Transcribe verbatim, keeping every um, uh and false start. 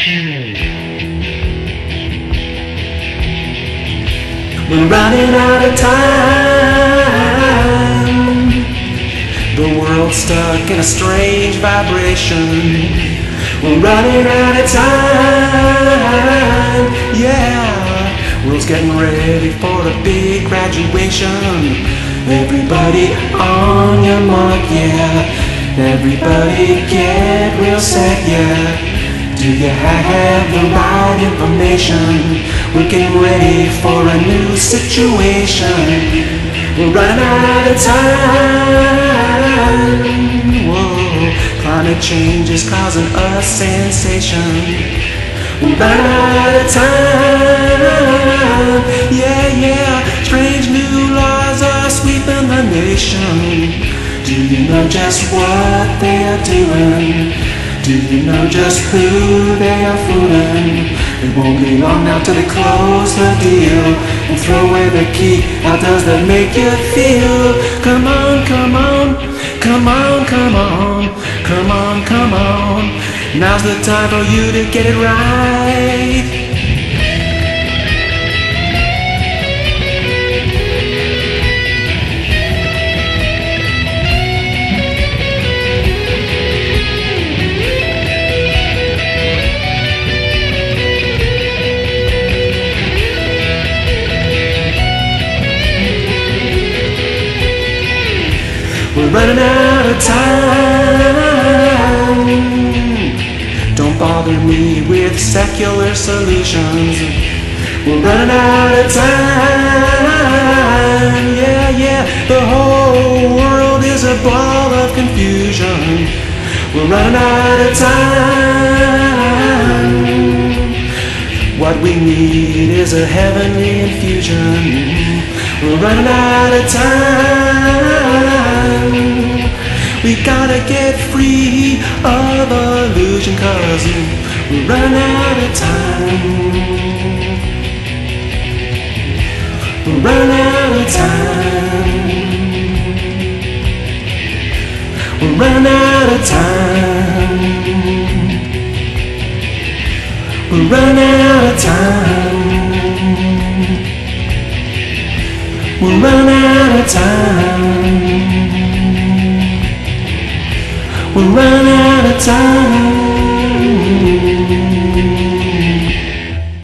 We're running out of time. The world's stuck in a strange vibration. We're running out of time. Yeah, world's getting ready for a big graduation. Everybody on your mark, yeah. Everybody get real set, yeah. Do you have the right information? We're getting ready for a new situation. We're running out of time. Whoa, climate change is causing a sensation. We're running out of time. Yeah, yeah, strange new laws are sweeping the nation. Do you know just what they are doing? Do you know just who they are fooling? It won't be long now till they close the deal and throw away the key. How does that make you feel? Come on, come on, come on, come on, come on, come on. Now's the time for you to get it right. We're running out of time. Don't bother me with secular solutions. We're running out of time. Yeah, yeah, the whole world is a ball of confusion. We're running out of time. What we need is a heavenly infusion. We're running out of time. We gotta get free of illusion, cause we're running out of time. We're running out of time. We're running out of time. We're running out of time. We're running out of time. We're running out of time.